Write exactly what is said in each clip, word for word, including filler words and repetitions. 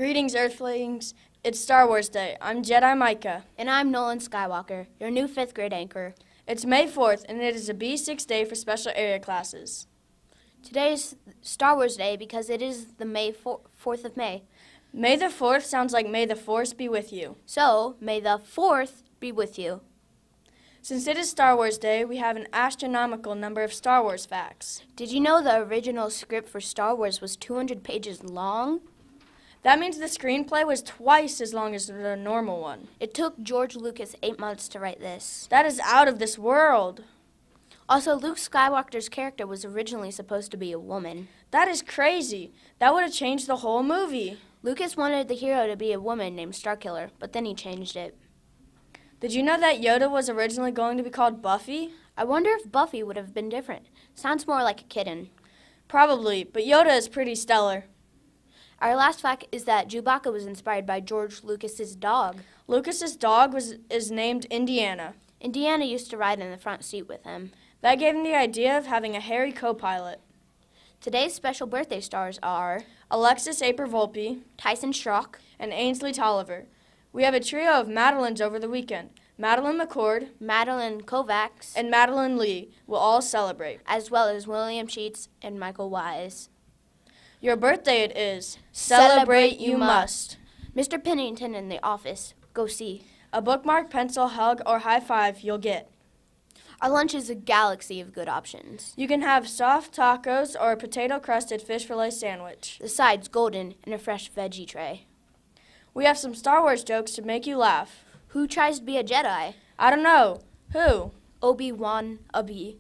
Greetings, Earthlings. It's Star Wars Day. I'm Jedi Micah. And I'm Nolan Skywalker, your new fifth grade anchor. It's May fourth, and it is a B six day for special area classes. Today is Star Wars Day because it is the May fourth of May. May the fourth sounds like May the Force be with you. So, May the fourth be with you. Since it is Star Wars Day, we have an astronomical number of Star Wars facts. Did you know the original script for Star Wars was two hundred pages long? That means the screenplay was twice as long as the normal one. It took George Lucas eight months to write this. That is out of this world. Also, Luke Skywalker's character was originally supposed to be a woman. That is crazy. That would have changed the whole movie. Lucas wanted the hero to be a woman named Starkiller, but then he changed it. Did you know that Yoda was originally going to be called Buffy? I wonder if Buffy would have been different. Sounds more like a kitten. Probably, but Yoda is pretty stellar. Our last fact is that Chewbacca was inspired by George Lucas's dog. Lucas's dog was is named Indiana. Indiana used to ride in the front seat with him. That gave him the idea of having a hairy co-pilot. Today's special birthday stars are Alexis Aper-Volpe, Tyson Schrock, and Ainsley Tolliver. We have a trio of Madeleines over the weekend. Madeline McCord, Madeline Kovacs, and Madeline Lee will all celebrate, as well as William Sheets and Michael Wise. Your birthday it is. Celebrate, Celebrate you must. Mister Pennington in the office. Go see. A bookmark, pencil, hug, or high five you'll get. Our lunch is a galaxy of good options. You can have soft tacos or a potato-crusted fish fillet sandwich. The side's golden and a fresh veggie tray. We have some Star Wars jokes to make you laugh. Who tries to be a Jedi? I don't know. Who? Obi-Wan Abi.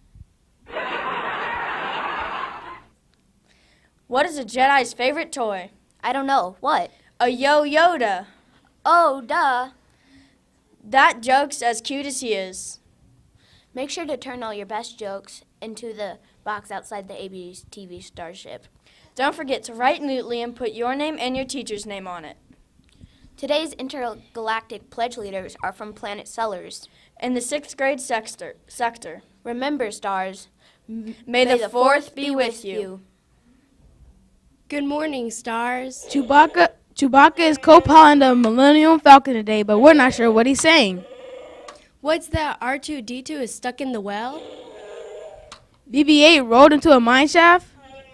What is a Jedi's favorite toy? I don't know. What? A Yo-Yoda. Oh, duh. That joke's as cute as he is. Make sure to turn all your best jokes into the box outside the A B T V Starship. Don't forget to write neatly and put your name and your teacher's name on it. Today's intergalactic pledge leaders are from Planet Sellers in the sixth grade sector. sector. Remember, stars, may, may the, the fourth be with you. you. Good morning, stars. Chewbacca, Chewbacca is co-piloting the Millennium Falcon today, but we're not sure what he's saying. What's that? R two D two is stuck in the well? B B eight rolled into a mine shaft?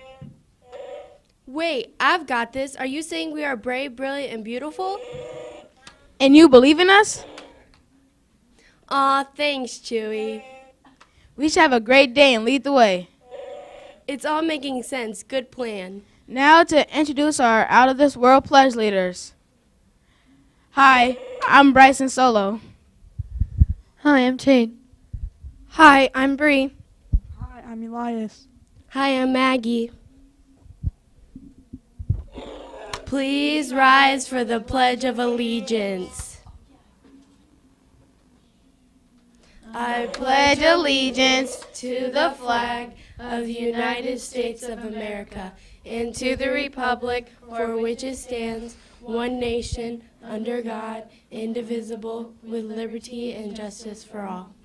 Wait, I've got this. Are you saying we are brave, brilliant, and beautiful? And you believe in us? Aw, thanks, Chewie. We should have a great day and lead the way. It's all making sense. Good plan. Now to introduce our out-of-this-world pledge leaders. Hi, I'm Bryson Solo. Hi, I'm Tate. Hi, I'm Bree. Hi, I'm Elias. Hi, I'm Maggie. Please rise for the Pledge of Allegiance. I pledge allegiance to the flag of the United States of America and to the republic for which it stands, one nation, under God, indivisible, with liberty and justice for all.